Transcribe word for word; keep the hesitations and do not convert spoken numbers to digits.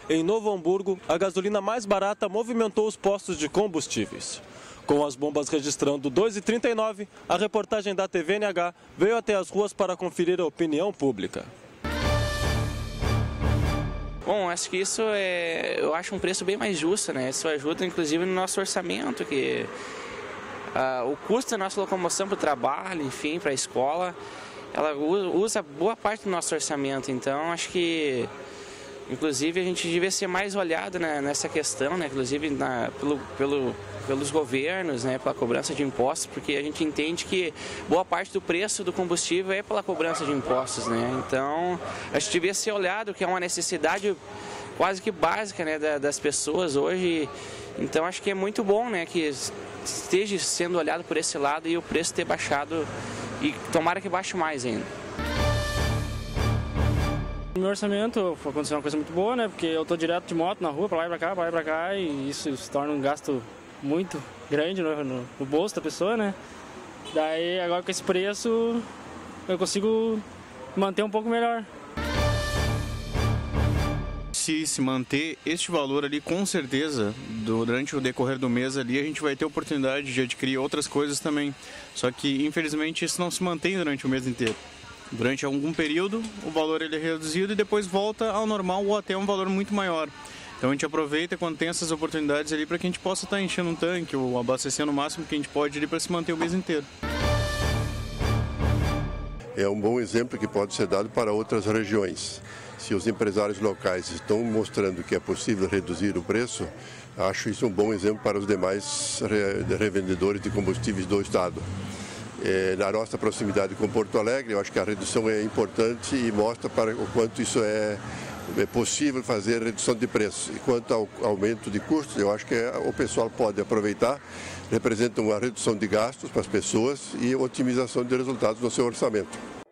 Em Novo Hamburgo, a gasolina mais barata movimentou os postos de combustíveis. Com as bombas registrando dois reais e trinta e nove centavos, a reportagem da T V N H veio até as ruas para conferir a opinião pública. Bom, acho que isso é, eu acho um preço bem mais justo, né? Isso ajuda inclusive no nosso orçamento, que uh, o custo da nossa locomoção para o trabalho, enfim, para a escola, ela usa boa parte do nosso orçamento. Então, acho que inclusive a gente devia ser mais olhado, né, nessa questão, né? Inclusive na, pelo, pelo, pelos governos, né, pela cobrança de impostos, porque a gente entende que boa parte do preço do combustível é pela cobrança de impostos, né? Então, a gente devia ser olhado, que é uma necessidade quase que básica, né, das pessoas hoje. Então, acho que é muito bom, né, que esteja sendo olhado por esse lado e o preço ter baixado, e tomara que baixe mais ainda. No meu orçamento aconteceu uma coisa muito boa, né? Porque eu estou direto de moto na rua, para lá e para cá, para lá e para cá, e isso se torna um gasto muito grande no, no, no bolso da pessoa, né? Daí agora com esse preço eu consigo manter um pouco melhor. Se se manter este valor ali, com certeza, durante o decorrer do mês ali, a gente vai ter oportunidade de adquirir outras coisas também. Só que, infelizmente, isso não se mantém durante o mês inteiro. Durante algum período, o valor ele é reduzido e depois volta ao normal ou até um valor muito maior. Então a gente aproveita quando tem essas oportunidades ali para que a gente possa estar enchendo um tanque ou abastecendo o máximo que a gente pode ali para se manter o mês inteiro. É um bom exemplo que pode ser dado para outras regiões. Se os empresários locais estão mostrando que é possível reduzir o preço, acho isso um bom exemplo para os demais revendedores de combustíveis do estado. É, na nossa proximidade com Porto Alegre, eu acho que a redução é importante e mostra para o quanto isso é, é possível fazer redução de preços. E quanto ao aumento de custos, eu acho que é, o pessoal pode aproveitar, representa uma redução de gastos para as pessoas e otimização de resultados no seu orçamento.